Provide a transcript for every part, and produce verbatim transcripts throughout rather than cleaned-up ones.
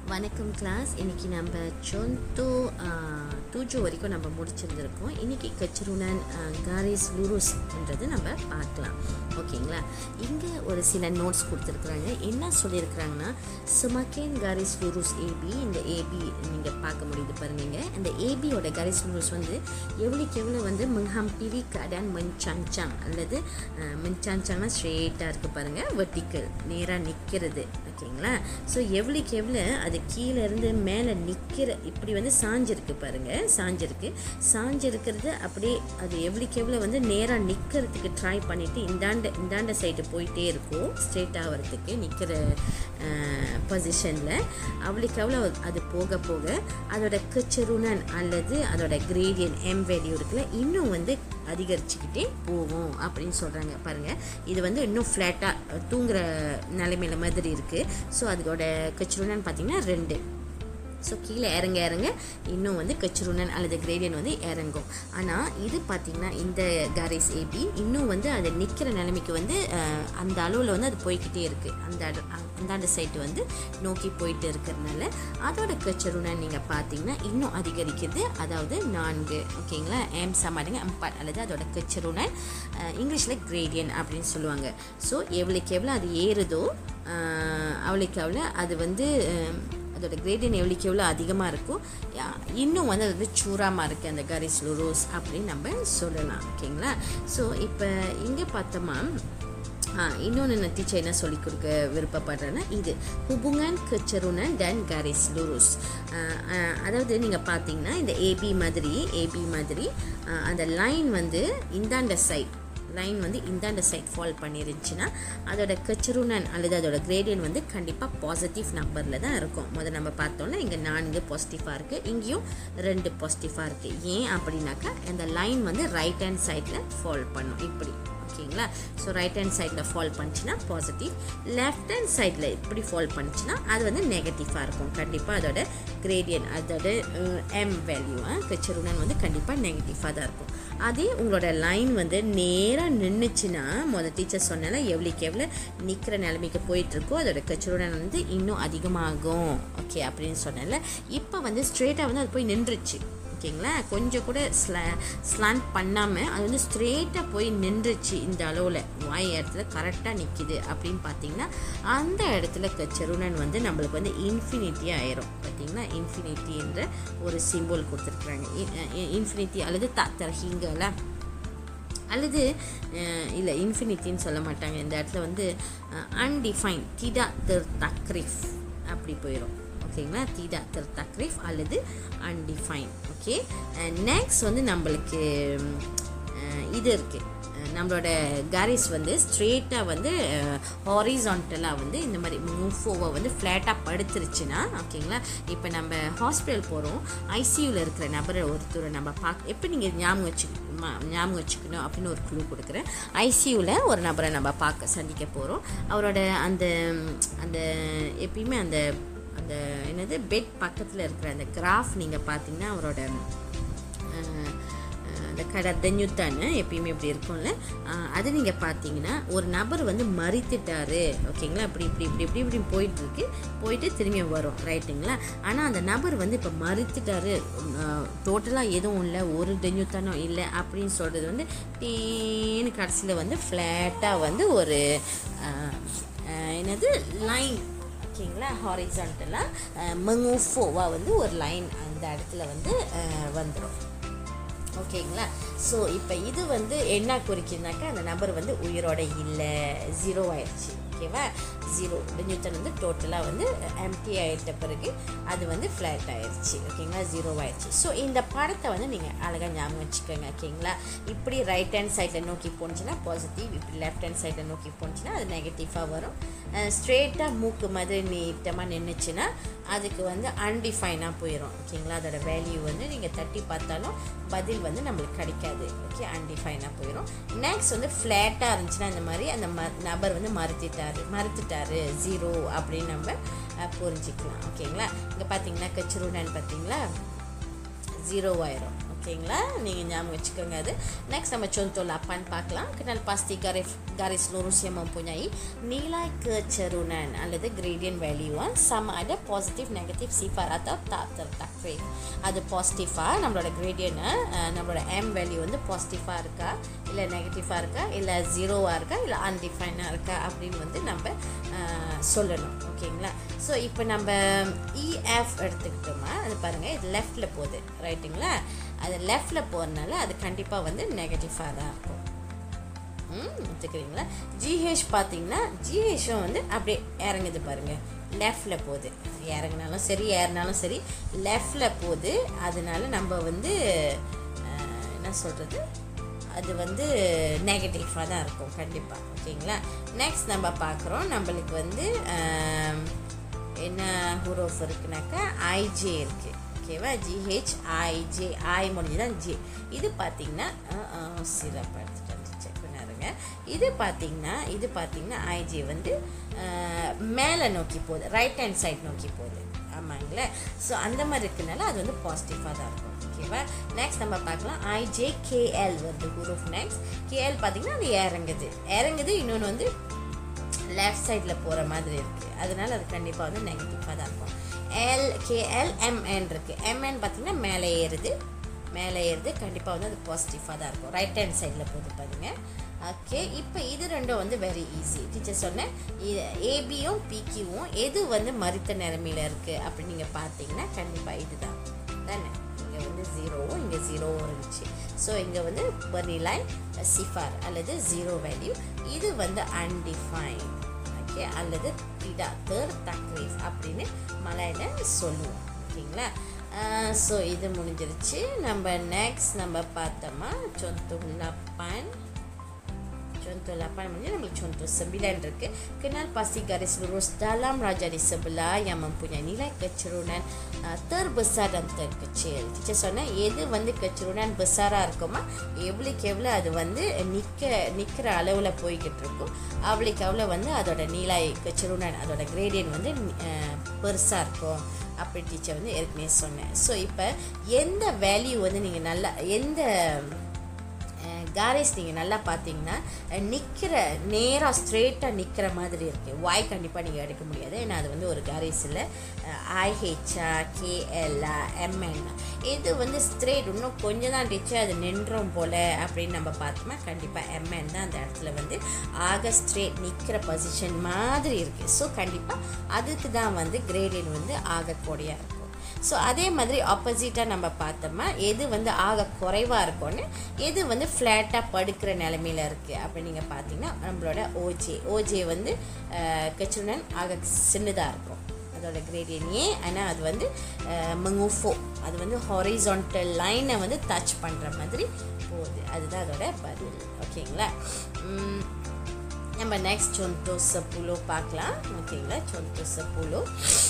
வணக்கம் கிளாஸ். இன்றைக்கி நம்ம சொந்தோ tujuh வரைக்கும் நம்ம முடிச்சிருந்துருக்கோம். இன்றைக்கி கச்சருனன் garis lurus என்றது நம்ம பார்க்கலாம். ஓகேங்களா? இங்கே ஒரு சில நோட்ஸ் கொடுத்துருக்குறாங்க. என்ன சொல்லியிருக்கிறாங்கன்னா, semakin garis lurus A B, இந்த A B நீங்கள் பார்க்க முடியுது பாருங்க. இந்த A B ஓட garis lurus வந்து எவ்வளோக்கு எவ்வளோ வந்து menghampiri keadaan mencancang அல்லது mencancangனா ஸ்ட்ரெயிட்டாக இருக்குது பாருங்கள், வெர்டிக்கல் நேராக நிற்கிறது. ஓகேங்களா? ஸோ எவ்வளோக்கு எவ்வளோ அது கீழே இருந்து மேலே நிற்கிற இப்படி வந்து சாஞ்சிருக்கு பாருங்கள், சாஞ்சிருக்கு சாஞ்சிருக்கிறது அப்படியே அது எவ்வளோக்கு எவ்வளோ வந்து நேராக நிற்கிறதுக்கு ட்ரை பண்ணிவிட்டு இந்தாண்ட இந்தாண்ட சைடு போயிட்டே இருக்கும் ஸ்ட்ரெயிட் ஆகிறதுக்கு நிற்கிற பொசிஷனில். அவ்வளோக்கு எவ்வளோ அது போக போக அதோட கச்சருனன் அல்லது அதோட கிரேடியன் எம் வேல்யூ இருக்குல்ல இன்னும் வந்து அதிகரிச்சுக்கிட்டே போகும் அப்படின்னு சொல்கிறாங்க. பாருங்கள், இது வந்து இன்னும் ஃப்ளாட்டாக தூங்குற நிலைமையில மாதிரி இருக்குது. ஸோ அதோட கச்சருனன் பார்த்திங்கன்னா ரெண்டு. ஸோ கீழே இறங்க இறங்க இன்னும் வந்து கச்சருனன் அல்லது கிரேடியன் வந்து இறங்கும். ஆனால் இது பார்த்திங்கன்னா இந்த garis A B இன்னும் வந்து அது நிற்கிற நிலைமைக்கு வந்து அந்த அளவில் வந்து அது போய்கிட்டே இருக்குது. அந்த அந்தாண்ட சைட்டு வந்து நோக்கி போயிட்டு இருக்கிறதுனால அதோட கச்சருனன் நீங்கள் பார்த்தீங்கன்னா இன்னும் அதிகரிக்குது. அதாவது நான்கு. ஓகேங்களா? எம் சமாடுங்க அம்பாட் அல்லது அதோட கச்சருனன் இங்கிலீஷில் கிரேடியன் அப்படின்னு சொல்லுவாங்க. ஸோ எவ்வளோக்கு எவ்வளோ அது ஏறுதோ அவ்வளோக்கு அவ்வளோ அது வந்து அதோட கிரேடியன் எவ்வளோக்கு எவ்வளோ அதிகமாக இருக்கும், இன்னும் வந்து அது சூறாமல் இருக்குது அந்த garis lurus அப்படின்னு நம்ம சொல்லலாம். ஓகேங்களா? ஸோ இப்போ இங்கே பார்த்தோமா இன்னொன்று நான் டீச்சர் என்ன சொல்லிக் கொடுக்க விருப்பப்படுறேன்னா, இது hubungan kecerunan dan garis lurus. அதாவது நீங்கள் பார்த்தீங்கன்னா இந்த ஏபி மாதிரி ஏபி மாதிரி அந்த லைன் வந்து இந்தாண்ட சைட் லைன் வந்து இந்தாண்ட சைட் ஃபால் பண்ணிருந்துச்சுன்னா அதோட கச்சருனன் அல்லது அதோட கிரேடியன் வந்து கண்டிப்பாக பாசிட்டிவ் நம்பரில் தான் இருக்கும். முதல்ல நம்ம பார்த்தோம்னா இங்கே நான்கு பாசிட்டிவாக இருக்குது, இங்கேயும் ரெண்டு பாசிட்டிவாக இருக்குது. ஏன் அப்படின்னாக்கா அந்த லைன் வந்து ரைட் ஹேண்ட் சைடில் ஃபால் பண்ணும் இப்படி. ஓகேங்களா? ஸோ ரைட் ஹேண்ட் சைடில் ஃபால் பண்ணிச்சுன்னா பாசிட்டிவ், லெஃப்ட் ஹேண்ட் சைடில் இப்படி ஃபால் பண்ணிச்சுன்னா அது வந்து நெகட்டிவாக இருக்கும். கண்டிப்பாக அதோட கிரேடியன் அதோட எம் வேல்யூ கச்சருனன் வந்து கண்டிப்பாக நெகட்டிவாக தான் இருக்கும். அதே உங்களோட லைன் வந்து நேராக நின்றுச்சுன்னா முதல் டீச்சர் சொன்னால எவ்வளோக்கு எவ்வளோ நிற்கிற நிலைமைக்கு போயிட்டுருக்கோ அதோட கச்சருனன் வந்து இன்னும் அதிகமாகும். ஓகே அப்படின்னு சொன்னால இப்போ வந்து ஸ்ட்ரெயிட்டாக வந்து அது போய் நின்றுச்சு. ஓகேங்களா? கொஞ்சம் கூட ஸ்லா ஸ்லாண்ட் பண்ணாமல் அது வந்து ஸ்ட்ரெயிட்டாக போய் நின்றுச்சு. இந்த அளவில் வாய் இடத்துல கரெக்டாக நிற்கிது அப்படின்னு பார்த்தீங்கன்னா அந்த இடத்துல கச்சருனன் வந்து நம்மளுக்கு வந்து இன்ஃபினிட்டி ஆயிரும். பார்த்தீங்கன்னா இன்ஃபினிட்டி என்ற ஒரு சிம்பிள் கொடுத்துருக்குறாங்க. இன்ஃபினிட்டி அல்லது தத்தர்ஹிங்கல அல்லது இல்லை இன்ஃபினிட்டின்னு சொல்ல மாட்டாங்க. இந்த இடத்துல வந்து அன்டிஃபைன் திடா தெர் தக்ரிஃப் அப்படி போயிடும். ஓகேங்களா? தீடா தெர் தக்ரிஃப் அல்லது அன்டிஃபைன். ஓகே, நெக்ஸ்ட் வந்து நம்மளுக்கு இது இருக்குது. நம்மளோட garis வந்து ஸ்ட்ரெயிட்டாக வந்து ஹாரிசான்டலாக வந்து இந்த மாதிரி மூஃபோவை வந்து ஃப்ளாட்டாக படுத்துருச்சுன்னா, ஓகேங்களா? இப்போ நம்ம ஹாஸ்பிட்டல் போகிறோம், ஐசியூவில் இருக்கிற நபரை ஒருத்தரை நம்ம பார்க்க எப்போ நீங்கள் ஞாபகம் வச்சு ஞாபகம் வச்சுக்கணும் அப்படின்னு ஒரு க்ளூ கொடுக்குறேன். ஐசியூவில் ஒரு நபரை நம்ம பார்க்க சந்திக்க போகிறோம். அவரோட அந்த அந்த எப்பயுமே அந்த அந்த என்னது பெட் பக்கத்தில் இருக்கிற அந்த கிராஃப் நீங்கள் பார்த்தீங்கன்னா அவரோட அந்த கடை தென்யுத்தான்னு எப்பயுமே இப்படி இருக்கும்ல, அது நீங்கள் பார்த்தீங்கன்னா ஒரு நபர் வந்து மறித்துட்டாரு. ஓகேங்களா? இப்படி இப்படி இப்படி இப்படி இப்படி போயிட்டுருக்கு, போயிட்டு திரும்பி வரும். ரைட்டுங்களா? ஆனால் அந்த நபர் வந்து இப்போ மறித்துட்டாரு, டோட்டலாக எதுவும் இல்லை, ஒரு தென்யுத்தானோ இல்லை அப்படின்னு சொல்கிறது வந்து டேன்னு கடைசியில் வந்து ஃப்ளாட்டாக வந்து ஒரு என்னது லைன். ஓகேங்களா? ஹாரிசான்டலாக மெங்கோஃபோவா வந்து ஒரு லைன் அந்த இடத்துல வந்து வந்துடும். ஓகேங்களா? ஸோ இப்போ இது வந்து என்ன குறிக்குதுனாக்கா அந்த நபர் வந்து உயிரோட இல்லை, ஜீரோ ஆயிடுச்சு. ஓகேவா? ஜீரோ நியூட்டன் வந்து டோட்டலாக வந்து எம்டி ஆகிட்ட பிறகு அது வந்து ஃப்ளாட் ஆயிடுச்சு. ஓகேங்களா? ஜீரோ ஆயிடுச்சு. ஸோ இந்த படத்தை வந்து நீங்கள் அழகாக ஞாபகம் வச்சுக்கோங்க. ஓகேங்களா? இப்படி ரைட் ஹேண்ட் சைடில் நோக்கி போணுச்சுன்னா பாசிட்டிவ், இப்படி லெஃப்ட் ஹேண்ட் சைடில் நோக்கி போணுச்சுன்னா அது நெகட்டிவாக வரும். ஸ்ட்ரெயிட்டாக மூக்கு மாதிரி நீட்டமாக நின்றுச்சுன்னா அதுக்கு வந்து அன்டிஃபைனாக போயிடும். ஓகேங்களா? அதோட வேல்யூ வந்து நீங்கள் தட்டி பார்த்தாலும் பதில் வந்து நம்மளுக்கு கிடைக்காது. ஓகே, அன்டிஃபைனாக போயிடும். நெக்ஸ்ட் வந்து ஃப்ளாட்டாக இருந்துச்சுன்னா இந்த மாதிரி அந்த ம நபர் வந்து மறுத்துட்டாரு மறுத்துட்டாரு ஜீரோ அப்படின்னு நம்ம புரிஞ்சிக்கலாம். ஓகேங்களா? இங்கே பார்த்தீங்கன்னா கச்சருனன் பார்த்தீங்களா ஜீரோ ஆயிரும். ஓகேங்களா, நீங்கள் ஞாபகம் வச்சுக்கோங்க அது. Next நம்ம contoh lapan பார்க்கலாம். Kenal pasti garis garis lurus yang mempunyai nilai kecerunan அல்லது gradient value sama ada positif negatif sifar atau tak tertakrif. அது பாசிட்டிவா நம்மளோட gradient நம்மளோட m வேல்யூ வந்து பாசிட்டிவா இருக்கா இல்லை நெகட்டிவாக இருக்கா இல்லை ஜீரோவாக இருக்கா இல்லை அன்டிஃபைனாக இருக்கா அப்படின்னு வந்து நம்ம சொல்லணும். ஓகேங்களா, ஸோ இப்போ நம்ம இஎஃப் எடுத்துக்கிட்டோமா, அது பாருங்கள் இது லெஃப்டில் போகுது ரைட்டுங்களா, அது லெஃப்டில் போகிறதுனால அது கண்டிப்பாக வந்து நெகட்டிவாக தான் இருக்கும். ம் எடுத்துக்கிறீங்களா. ஜிஹெச் பார்த்தீங்கன்னா ஜிஹெச்சும் வந்து அப்படியே இறங்குது பாருங்கள், லெஃப்டில் போகுது, இறங்கினாலும் சரி ஏறினாலும் சரி லெஃப்டில் போகுது. அதனால நம்ம வந்து என்ன சொல்கிறது, அது வந்து நெகட்டிவாக தான் இருக்கும் கண்டிப்பாக. ஓகேங்களா, நெக்ஸ்ட் நம்ம பார்க்குறோம் நம்மளுக்கு வந்து என்ன ஹூரோஃப் இருக்குனாக்கா ஐஜே இருக்குது. ஓகேவா, ஜிஹெச் ஐஜே ஐ முடிஞ்சு தான் ஜே. இது பார்த்திங்கன்னா சிறப்பாக எடுத்துகிட்டு வந்து செக் பண்ணாருங்க. இது பார்த்திங்கன்னா இது பார்த்திங்கன்னா ஐஜே வந்து மேலே நோக்கி போகுது, ரைட் ஹேண்ட் சைட் நோக்கி போகுது. ஆமாங்களே, ஸோ அந்த மாதிரி இருக்கிறதுனால அது வந்து பாசிட்டிவாக தான் இருக்கும். ஓகேவா, நெக்ஸ்ட் நம்ம பார்க்கலாம் ஐஜே கேஎல் வருது ஹூரோஃப். நெக்ஸ்ட் கேஎல் பார்த்திங்கன்னா அது இறங்குது இறங்குது இன்னொன்று வந்து லெஃப்ட் சைடில் போகிற மாதிரி இருக்குது, அதனால அது கண்டிப்பாக வந்து நெகட்டிவாக தான் இருக்கும். எல் கேஎல் எம்என் இருக்குது. எம்என் பார்த்திங்கன்னா மேலே ஏறுது மேலே ஏறுது கண்டிப்பாக வந்து அது பாசிட்டிவாக தான் இருக்கும், ரைட் ஹேண்ட் சைடில் போகுது பாருங்க. ஓகே, இப்போ இது ரெண்டும் வந்து வெரி ஈஸி. டீச்சர் சொன்னேன் ஏபியும் பிக்யூவும் எது வந்து மறித்த நிலைமையில் இருக்குது அப்படின்னு நீங்கள் பார்த்தீங்கன்னா கண்டிப்பாக இது தான் தானே. இங்கே வந்து ஜீரோவும் இங்கே ஜீரோவும் இருந்துச்சு. ஸோ இங்கே வந்து பர்னிலை சிஃபார் அல்லது ஜீரோ வேல்யூ, இது வந்து அன்டிஃபைன் ஓகே அல்லது திடா தேர் தக்ரீஃப் அப்படின்னு மலையில் சொல்லுவோம். ஓகேங்களா, ஸோ இது முடிஞ்சிருச்சு. நம்ம நெக்ஸ்ட் நம்ம பார்த்தோமா contoh lapan. Contoh lapan ini namanya contoh sembilan இருக்கு. Kenal pasti garis lurus dalam raja di sebelah yang mempunyai nilai kecerunan uh, terbesar dan terkecil. Teacher சொன்னா எது வந்து கெச்சுருனான் பெருசாக இருக்குமா, எவ்வளோக்கு எவ்வளோ அது வந்து நிற்க நிற்கிற அளவில் போய்கிட்டு இருக்கும் அவ்வளோக்கு அவ்வளோ வந்து அதோட நிலை கெச்சுருனான் அதோட கிரேடியன்ட் வந்து பெருசாக இருக்கும் அப்படி டீச்சர் வந்து ஏற்கனவே சொன்னேன். ஸோ இப்போ எந்த வேல்யூ வந்து நீங்கள் நல்லா எந்த காரேஸ் நீங்கள் நல்லா பார்த்தீங்கன்னா நிற்கிற நேராக ஸ்ட்ரெயிட்டாக நிற்கிற மாதிரி இருக்குது. வாய் கண்டிப்பாக நீங்கள் எடுக்க முடியாது, ஏன்னா அது வந்து ஒரு காரேஸில் ஐஹெச்ஆ கேஎல்ஆ எம்என் இது வந்து ஸ்ட்ரெயிட் இன்னும் கொஞ்சம் தான் டீச்சர் அது நின்றோம் போல் அப்படின்னு நம்ம பார்த்தோம்னா கண்டிப்பாக எம்என் தான் அந்த இடத்துல வந்து ஆக ஸ்ட்ரெயிட் நிற்கிற பொசிஷன் மாதிரி இருக்குது. ஸோ கண்டிப்பாக அதுக்கு தான் வந்து கிரேடியன்ட் வந்து ஆகக்கூடியா இருக்கும். ஸோ அதே மாதிரி ஆப்போசிட்டாக நம்ம பார்த்தோம்னா எது வந்து ஆக குறைவாக இருக்கும்னு எது வந்து ஃப்ளாட்டாக படுக்கிற நிலமையில் இருக்குது அப்படின்னு நீங்கள் பார்த்தீங்கன்னா நம்மளோட ஓஜே ஓஜே வந்து கெச்சுருனான் ஆக சின்னதாக இருக்கும் அதோட கிரேடியன்ட் ஏன், ஆனால் அது வந்து மங்குஃபோ அது வந்து ஹாரிசான்டல் லைனை வந்து டச் பண்ணுற மாதிரி போகுது, அதுதான் அதோட பதில். ஓகேங்களா, நம்ம நெக்ஸ்ட் contoh sepuluh பார்க்கலாம். ஓகேங்களா, contoh sepuluh.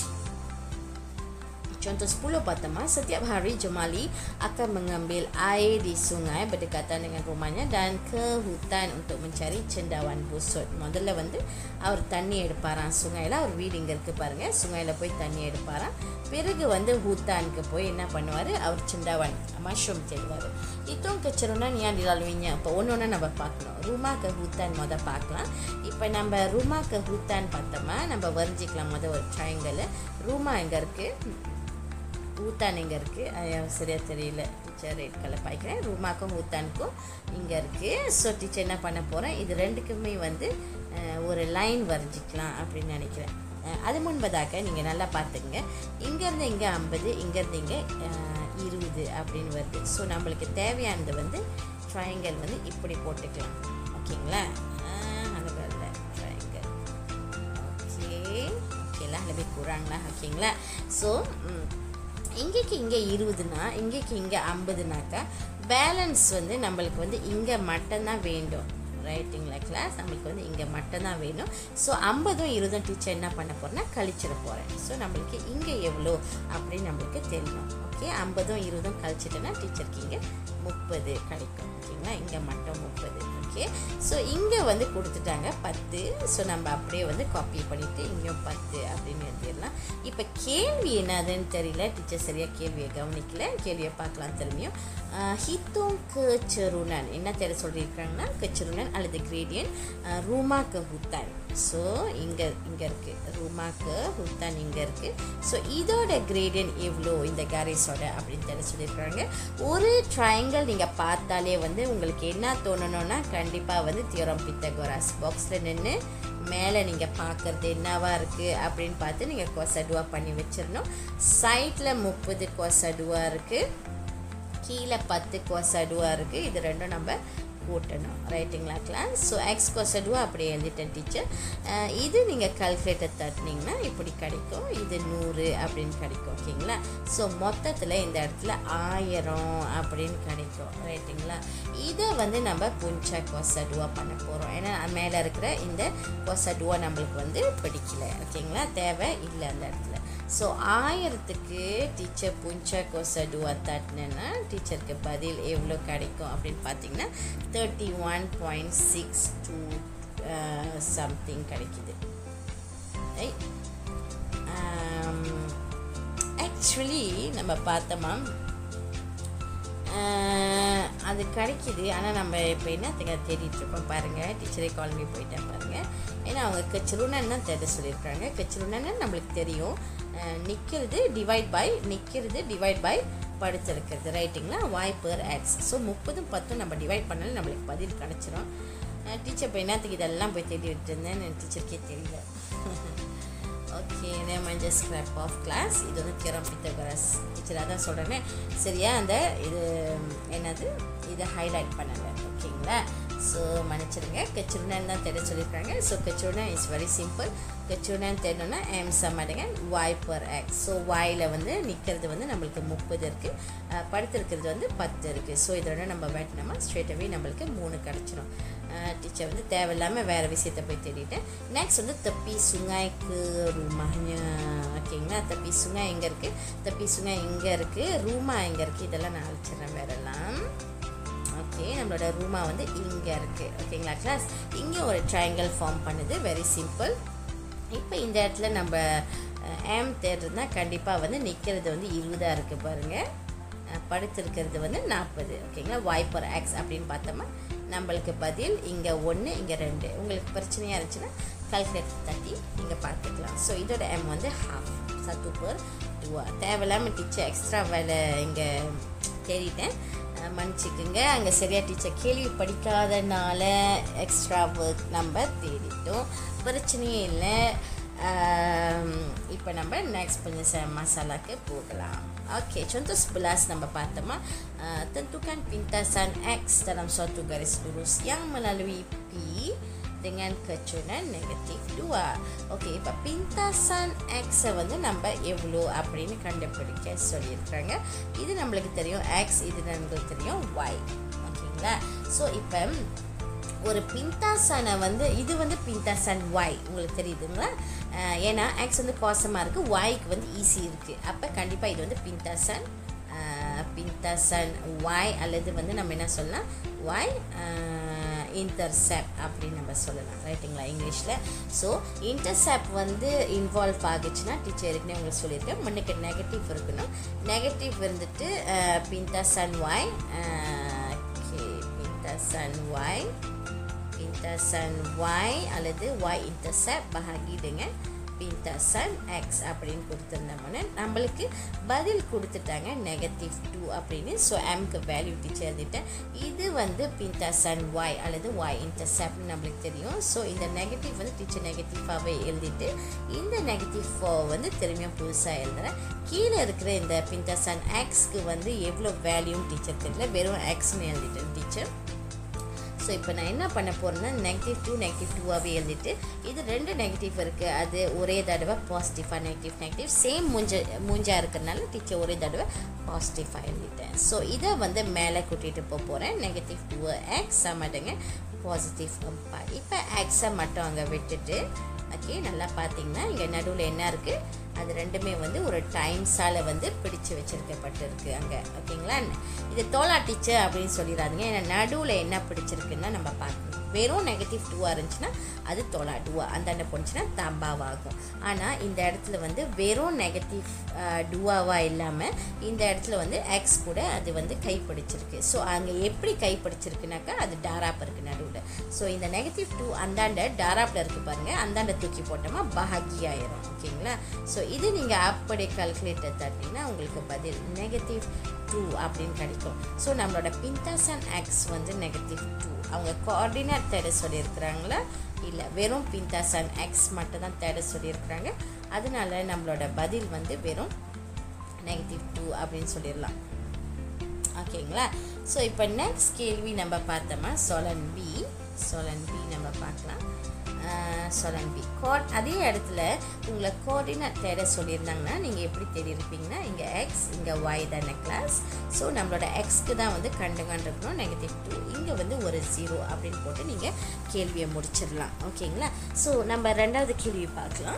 Contoh sepuluh pertama, setiap hari Jemali akan mengambil air di sungai berdekatan dengan rumahnya dan ke hutan untuk mencari cendawan busut. முதல்ல வந்து அவர் தண்ணி எடுப்பாராம் சுங்கையில், அவர் வீடு இங்கே இருக்குது பாருங்கள், சுங்கையில் போய் தண்ணி எடுப்பாராம். பிறகு வந்து ஹூத்தானுக்கு போய் என்ன பண்ணுவார், அவர் செண்டாவான் மஷ்ரூம் தேடுவார். இதுவும் கெச்சுருனான் ஏன் dilaluinya. இப்போ ஒன்று ஒன்று நம்ம பார்க்கணும். ரூமா க ஹூத்தான் மொதல் பார்க்கலாம். இப்போ நம்ம ரூமா க ஹூத்தான் பார்த்தோமா நம்ம வரைஞ்சிக்கலாம் மொதல் ஒரு ட்ரையாங்கிள். ரூமா எங்கே இருக்குது, ஹூத்தான் எங்கே இருக்குது சரியாக தெரியல டீச்சர், ரெட் கலர் பாய்க்கிறேன். ரூமாக்கும் ஹூத்தானுக்கும் இங்கே இருக்குது. ஸோ டீச்சர் என்ன பண்ண போகிறேன், இது ரெண்டுக்குமே வந்து ஒரு லைன் வரைஞ்சிக்கலாம் அப்படின்னு நினைக்கிறேன். அது முன்பதாக நீங்கள் நல்லா பார்த்துங்க, இங்கேருந்து இங்கே ஐம்பது இங்கேருந்து இங்கே இருபது அப்படின்னு வருது. ஸோ நம்மளுக்கு தேவையானது வந்து ட்ரையாங்கிள் வந்து இப்படி போட்டுக்கலாம். ஓகேங்களா, அந்த வரல ட்ரையாங்கிள். ஓகே ஓகேலாம் lebih kurang lah. ஓகேங்களா, ஸோ இங்கேக்கு இங்கே இருபதுனா இங்கேக்கு இங்கே ஐம்பதுனாக்கா பேலன்ஸ் வந்து நம்மளுக்கு வந்து இங்கே மட்டும்தான் வேண்டும். ரைட்டுங்களா கிளாஸ், நம்மளுக்கு வந்து இங்கே மட்டும்தான் வேணும். ஸோ ஐம்பதும் இருபதும் டீச்சர் என்ன பண்ண போகிறேன்னா கழிச்சிட போகிறேன். ஸோ நம்மளுக்கு இங்கே எவ்வளோ அப்படின்னு நம்மளுக்கு தெரியணும். ஓகே, ஐம்பதும் இருபதும் கழிச்சிட்டேன்னா டீச்சருக்கு இங்கே முப்பது கிடைக்கும். ஓகேங்களா, இங்கே மட்டும் முப்பது. ஓகே, ஸோ இங்கே வந்து கொடுத்துட்டாங்க பத்து. ஸோ நம்ம அப்படியே வந்து காப்பி பண்ணிவிட்டு இங்கேயும் பத்து அப்படின்னு எழுதிடலாம். இப்போ கேள்வி என்னதுன்னு தெரியல, டீச்சர் சரியாக கேள்வியை கவனிக்கல, கேள்வியை பார்க்கலாம் திரும்பியும். ஹித்தோங் கெச்சருனன் என்ன தெரிய சொல்லியிருக்காங்கன்னா கெச்சருனன் அல்லது கிரேடியன் ரூமா க ஹுத்தான். ஸோ இங்கே இங்கே இருக்குது ரூமா க ஹுத்தான் இங்கே இருக்குது. ஸோ இதோட கிரேடியன் எவ்வளோ இந்த கேரிஸோட அப்படின்னு தெரிய சொல்லியிருக்காங்க. ஒரு ட்ரையாங்கிள் நீங்கள் பார்த்தாலே வந்து உங்களுக்கு என்ன தோணணும்னா கண்டிப்பாக வந்து தியோரம் பித்தகோரஸ் பாக்ஸில் நின்று மேலே நீங்கள் பார்க்குறது என்னவா இருக்குது அப்படின்னு பார்த்து நீங்கள் கொசடுவா பண்ணி வச்சிடணும். சைட்டில் முப்பது கொசடுவா இருக்குது, கீழே பத்து கொசடுவா இருக்குது. இது ரெண்டும் நம்ம கூட்டணும், ரைட்டுங்களா கிளாஸ்? ஸோ எக்ஸ் கொசடுவா அப்படி எழுதிட்டேன் டீச்சர். இது நீங்கள் கால்குலேட்டர் தட்டினீங்கன்னா இப்படி கிடைக்கும், இது நூறு அப்படின்னு கிடைக்கும், ஓகேங்களா? ஸோ மொத்தத்தில் இந்த இடத்துல ஆயிரம் அப்படின்னு கிடைக்கும், ரைட்டுங்களா? இதை வந்து நம்ம புஞ்சா கொசடுவா பண்ண போகிறோம். ஏன்னா மேலே இருக்கிற இந்த கொசடுவா நம்மளுக்கு வந்து பிடிக்கல, ஓகேங்களா? தேவை இல்லை அந்த இடத்துல. ஸோ ஆயிரத்துக்கு டீச்சர் புஞ்சா கொசடுவா தட்டினேன்னா டீச்சருக்கு பதில் எவ்வளோ கிடைக்கும் அப்படின்னு பார்த்தீங்கன்னா thirty one point six two something கிடைக்குது. ஆக்சுவலி நம்ம பார்த்தோமா அது கிடைக்கிது. ஆனால் நம்ம இப்போ என்ன தேடிட்டுருக்கோம் பாருங்கள், டீச்சரே காலனி போயிட்டேன் பாருங்கள். ஏன்னா அவங்க கெச்சருனன் தான் தேட சொல்லியிருக்காங்க. கெச்சருனன்னு நம்மளுக்கு தெரியும், நிற்கிறது டிவைட் பை நிற்கிறது டிவைட் பை படுத்திருக்கிறது, ரைட்டுங்களா? Y per X. ஸோ முப்பதும் பத்தும் நம்ம டிவைட் பண்ணாலும் நம்மளுக்கு பதில் கிடச்சிரும். டீச்சர் இப்போ என்னத்துக்கு இதெல்லாம் போய் தேடி விட்டுருந்தேன் டீச்சருக்கே தெரியல. ஓகே, நம்ம ஜஸ்ட் ஸ்க்ராப் ஆஃப் கிளாஸ். இது வந்து தியோரம் பித்தகோரஸ் டீச்சர் அதான் சொல்கிறேன்னே சரியா. அந்த இது என்னது இதை ஹைலைட் பண்ணலை, ஓகேங்களா? ஸோ மன்னிச்சிடுங்க, கெச்சருனன் தான் தேட சொல்லியிருக்காங்க. ஸோ கெச்சருனன் இஸ் வெரி சிம்பிள். கெச்சருனன் தேடணும்னா எம் சம்மடுங்க வாய் பர் எக்ஸ். ஸோ வாயில் வந்து நிற்கிறது வந்து நம்மளுக்கு முப்பது இருக்குது, படுத்திருக்கிறது வந்து பத்து இருக்குது. ஸோ இதோட நம்ம வெட்டினோமா ஸ்ட்ரெயிட்டாகவே நம்மளுக்கு மூணு கிடச்சிரும். டீச்சர் வந்து தேவையில்லாமல் வேறு விஷயத்தை போய் தேடிட்டேன். நெக்ஸ்ட் வந்து தப்பி சுங்காய்க்கு ரூமாங்க, ஓகேங்களா? தப்பி சுங்காய் எங்கே இருக்குது, தப்பி சுங்காய் இங்கே இருக்குது, ரூமா எங்கே இருக்குது, இதெல்லாம் நான் அழிச்சிட்றேன் வேறெல்லாம். ஓகே, நம்மளோட ரூமா வந்து இங்கே இருக்குது, ஓகேங்களா கிளாஸ்? இங்கே ஒரு ட்ரையாங்கிள் ஃபார்ம் பண்ணுது, வெரி சிம்பிள். இப்போ இந்த இடத்துல நம்ம எம் தேடுறதுனா கண்டிப்பாக வந்து நிற்கிறது வந்து இருபதாக இருக்குது பாருங்கள், படுத்திருக்கிறது வந்து நாற்பது, ஓகேங்களா? வாய் பர் எக்ஸ் அப்படின்னு பார்த்தோம்னா நம்மளுக்கு பதில் இங்கே ஒன்று இங்கே ரெண்டு. உங்களுக்கு பிரச்சனையாக இருந்துச்சுன்னா கால்குலேட்டர் தட்டி நீங்கள் பார்த்துக்கலாம். ஸோ இதோட எம் வந்து ஹாஃப் சத்து பர் டூவா. தேவையில்லாமல் டீச்சர் எக்ஸ்ட்ரா வேலை இங்கே தேடிட்டேன், மன்னிச்சிக்குங்க. அங்கே சரியாக டீச்சர் கேள்வி படிக்காதனால எக்ஸ்ட்ரா ஒர்க் நம்ம தேடிட்டோம், பிரச்சனையே இல்லை. இப்போ நம்ம நெக்ஸ்ட் கொஞ்சம் மசாலாக்கு போகலாம். Oke, contoh sebelas nama pertama, uh, tentukan pintasan X dalam suatu garis lurus yang melalui P dengan kecunan negatif dua. Oke, இப்போ pintasan X வந்து நம்ம எவ்வளோ அப்படின்னு கண்டுபிடிக்க சொல்லியிருக்காங்க. இது நம்மளுக்கு தெரியும் X, இது நம்மளுக்கு தெரியும் Y, ஓகேங்களா? ஸோ இப்போ ஒரு பின்தாசானை வந்து இது வந்து பின்தாசான் Y உங்களுக்கு தெரியுதுங்களா? ஏன்னா எக்ஸ் வந்து கோசமாக இருக்குது, ஒய்க்கு வந்து ஈஸி இருக்குது. அப்போ கண்டிப்பாக இது வந்து பின்தாசான் பின்தாசான் Y அல்லது வந்து நம்ம என்ன சொல்லலாம் Y இன்டர்செப்ட் அப்படின்னு நம்ம சொல்லலாம், ரைட்டுங்களா இங்கிலீஷில். ஸோ இன்டர்செப்ட் வந்து இன்வால்வ் ஆகிடுச்சுன்னா டீச்சர் இருக்குன்னு உங்களுக்கு சொல்லியிருக்கேன், முன்னுக்கு நெகட்டிவ் இருக்கணும். நெகட்டிவ் இருந்துட்டு பின்தாசான் Y, ஓகே பின்தாசான் Y pintasan Y அல்லது Y intercept bahagi dengan pintasan X அப்படின்னு கொடுத்துருந்தோம்னா நம்மளுக்கு பதில் கொடுத்துட்டாங்க நெகட்டிவ் டூ அப்படின்னு. ஸோ எம்க்கு வேல்யூ டீச்சர் எழுதிட்டேன். இது வந்து pintasan Y அல்லது Y intercept நம்மளுக்கு தெரியும். ஸோ இந்த நெகட்டிவ் வந்து டீச்சர் நெகட்டிவாகவே எழுதிட்டு இந்த நெகட்டிவ் ஃபோர் வந்து திரும்பியும் புதுசாக எழுதுகிறேன். கீழே இருக்கிற இந்த pintasan Xக்கு வந்து எவ்வளோ வேல்யூன்னு டீச்சர் தெரியல, வெறும் Xன்னு எழுதிட்டேன் டீச்சர். ஸோ இப்போ நான் என்ன பண்ண போகிறேன்னா நெகட்டிவ் டூ நெகட்டிவ் டூவாகவே எழுதிட்டு இது ரெண்டு நெகட்டிவ் இருக்குது, அது ஒரே தடவை பாசிட்டிவாக நெகட்டிவ் நெகட்டிவ் சேம் மூஞ்ச மூஞ்சாக இருக்கிறதுனால டீச்சர் ஒரே தடவை பாசிட்டிவாக எழுதிட்டேன். ஸோ இதை வந்து மேலே கூட்டிகிட்டு போக போகிறேன். நெகட்டிவ் டூ எக்ஸ் மாட்டேங்க பாசிட்டிவ் கம்பா. இப்போ எக்ஸை மட்டும் அங்கே விட்டுட்டு ஓகே நல்லா பார்த்தீங்கன்னா இங்கே நடுவில் என்ன இருக்குது, அது ரெண்டுமே வந்து ஒரு டைம்ஸால் வந்து பிடிச்சு வச்சுருக்கப்பட்டிருக்கு அங்கே, ஓகேங்களா? இது தோலா டீச்சர் அப்படின்னு சொல்லிடாதீங்க, ஏன்னா நடுவில் என்ன பிடிச்சிருக்குன்னா நம்ம பார்க்கணும். வெறும் நெகட்டிவ் டூவாக இருந்துச்சுன்னா அது தொலா டூவா அந்தாண்ட போணுச்சுன்னா தம்பாவாகும். ஆனால் இந்த இடத்துல வந்து வெறும் நெகட்டிவ் டூவாவாக இல்லாமல் இந்த இடத்துல வந்து எக்ஸ் கூட அது வந்து கைப்பிடிச்சிருக்கு. ஸோ அங்கே எப்படி கைப்பிடிச்சிருக்குனாக்கா அது டாராப் இருக்குது நடுவில். ஸோ இந்த நெகட்டிவ் டூ அந்தாண்ட டாராப்பில் இருக்குது பாருங்கள், அந்தாண்ட தூக்கி போட்டோமா பஹாகியாயிரும். ஓகேங்களா? ஸோ இது நீங்கள் அப்படி கால்குலேட்டர் தட்டிங்கன்னா உங்களுக்கு பதில் நெகட்டிவ் டூ அப்படின்னு கிடைக்கும். ஸோ நம்மளோட பின்தாசன் எக்ஸ் வந்து நெகட்டிவ் டூ. அவங்க கோஆர்டினேட் தேட சொல்லியிருக்கிறாங்களா? இல்லை, வெறும் பின்தாசன் எக்ஸ் மட்டும் தான் தேட சொல்லியிருக்கிறாங்க. அதனால நம்மளோட பதில் வந்து வெறும் நெகட்டிவ் டூ அப்படின்னு சொல்லிடலாம். ஓகேங்களா? ஸோ இப்போ நெக்ஸ்ட் கேள்வி நம்ம பார்த்தோமா சொலன் பி. சொலன் பி நம்ம பார்க்கலாம். சொலன் பி கோட் அதே இடத்துல உங்களை கோஆர்டினேட் தேட சொல்லியிருந்தாங்கன்னா நீங்கள் எப்படி தேடிருப்பீங்கன்னா இங்கே எக்ஸ் இங்கே ஒய் தானே கிளாஸ். ஸோ நம்மளோட எக்ஸ்க்கு தான் வந்து கண்டுகண்டிருக்கணும் நெகட்டிவ் டூ, இங்கே வந்து ஒரு ஜீரோ அப்படின்னு போட்டு நீங்கள் கேள்வியை முடிச்சிடலாம். ஓகேங்களா? ஸோ நம்ம ரெண்டாவது கேள்வி பார்க்கலாம்.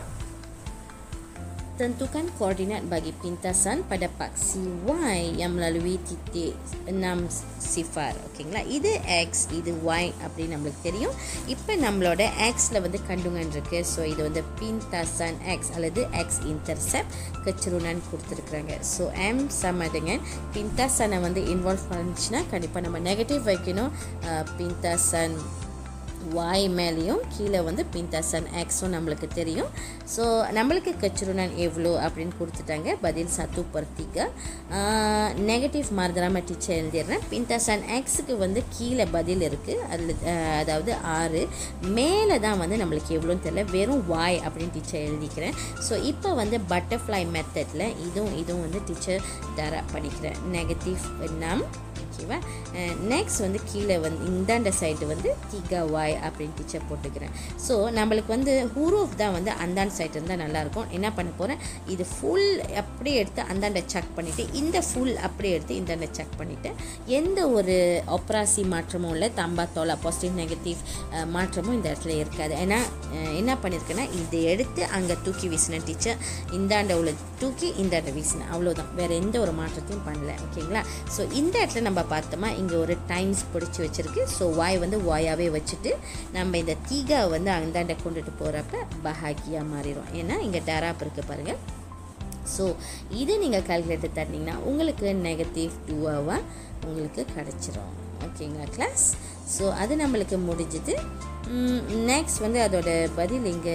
Tentukan koordinat bagi pintasan pada paksi Y yang melalui titik enam sifar. ஓகேங்களா? இது X, இது Y அப்படின்னு நம்மளுக்கு தெரியும். இப்போ நம்மளோட Xல வந்து கண்டுங்கன் இருக்கு. ஸோ இது வந்து பின்தாசன் X அல்லது X இன்டர்செப்ட் கச்சுருணன் கொடுத்துருக்குறாங்க. ஸோ M sama dengan பின்தாசனை வந்து இன்வால்வ் பண்ணிச்சுன்னா கண்டிப்பாக நம்ம நெகட்டிவ் வைக்கணும். பின்தாசன் Y மேலேயும் கீழே வந்து பின்தாசன் எக்ஸும் நம்மளுக்கு தெரியும். ஸோ நம்மளுக்கு கச்சுருணன் எவ்வளோ அப்படின்னு கொடுத்துட்டாங்க. பதில் சத்து பர்த்திகா. Negative மாறுதலாமல் teacher எழுதிடுறேன். பின்தாசன் எக்ஸுக்கு வந்து கீழே பதில் இருக்குது, அதில் அதாவது ஆறு. மேலே தான் வந்து நம்மளுக்கு எவ்வளோன்னு தெரியல, வெறும் Y அப்படின்னு டீச்சர் எழுதிக்கிறேன். ஸோ இப்போ வந்து பட்டர்ஃப்ளை மெத்தடில் இதுவும் இதுவும் வந்து டீச்சர் தர படிக்கிறேன். நெகட்டிவ் நம் ஓகேவா? நெக்ஸ்ட் வந்து கீழே வந்து இந்தாண்ட சைடு வந்து திகா வாய் அப்படின்னு டீச்சர் போட்டுக்கிறேன். ஸோ நம்மளுக்கு வந்து ஹூரூஃப் தான் வந்து அந்தாண்ட சைடு இருந்தால் நல்லாயிருக்கும். என்ன பண்ண போகிறேன், இது ஃபுல் அப்படியே எடுத்து அந்தாண்ட செக் பண்ணிவிட்டு இந்த ஃபுல் அப்படியே எடுத்து இந்தாண்ட செக் பண்ணிவிட்டு எந்த ஒரு ஒப்ராசி மாற்றமும் இல்லை, தம்பா தோலா பாசிட்டிவ் நெகட்டிவ் மாற்றமும் இந்த இடத்துல இருக்காது. ஏன்னா என்ன பண்ணியிருக்கேன்னா இது எடுத்து அங்கே தூக்கி வீசினேன் டீச்சர், இந்தாண்ட உள்ள தூக்கி இந்தாண்ட வீசினேன், அவ்வளோதான், வேறு எந்த ஒரு மாற்றத்தையும் பண்ணல. ஓகேங்களா? ஸோ இந்த இடத்துல நம்ம பார்த்தோமா இங்கே ஒரு டைம்ஸ் பிடிச்சி வச்சுருக்கு. ஸோ வாய் வந்து வாயாகவே வச்சுட்டு நம்ம இந்த தீகா வந்து அந்தாண்ட கொண்டுட்டு போகிறப்ப பஹாகியாக மாறிடும். ஏன்னா இங்கே டராப் இருக்குது பாருங்கள். ஸோ இது நீங்கள் கால்குலேட்டர் தட்டினீங்கன்னா உங்களுக்கு நெகட்டிவ் டூவாக உங்களுக்கு கிடச்சிரும். ஓகேங்களா கிளாஸ்? ஸோ அது நம்மளுக்கு முடிஞ்சுது. நெக்ஸ்ட் வந்து அதோட பதில் இங்கே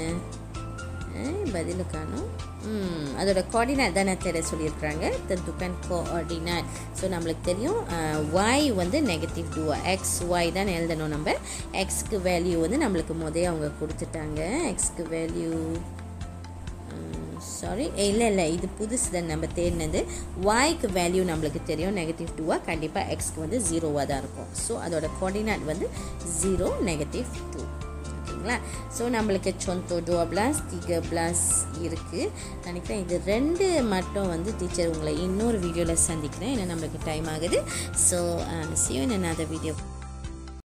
பதில் காணும். அதோட கோஆர்டினேட் தானே தேட சொல்லியிருக்கிறாங்க. தந்துக்கன் கோஆர்டினேட். ஸோ நம்மளுக்கு தெரியும் ஒய் வந்து நெகட்டிவ் டூவா, எக்ஸ் ஒய் தான் எழுதணும். நம்ம எக்ஸ்க்கு வேல்யூ வந்து நம்மளுக்கு முதல்ல அவங்க கொடுத்துட்டாங்க. எக்ஸ்க்கு வேல்யூ சாரி இல்லை இல்லை இது புதுசு தான் நம்ம தேடினது. ஒய்க்கு வேல்யூ நம்மளுக்கு தெரியும் நெகட்டிவ் டூவா, கண்டிப்பாக எக்ஸ்க்கு வந்து ஜீரோவாக தான் இருக்கும். ஸோ அதோட கோஆர்டினேட் வந்து ஜீரோ நெகட்டிவ் டூ. ஓகேங்களா? ஸோ நம்மளுக்கு சொந்தோ dua belas tiga belas இருக்குது நினைக்கிறேன். இது ரெண்டு மட்டும் வந்து டீச்சர் உங்களை இன்னொரு வீடியோவில் சந்திக்கிறேன். ஏன்னா நம்மளுக்கு டைம் ஆகுது. So see you in another video.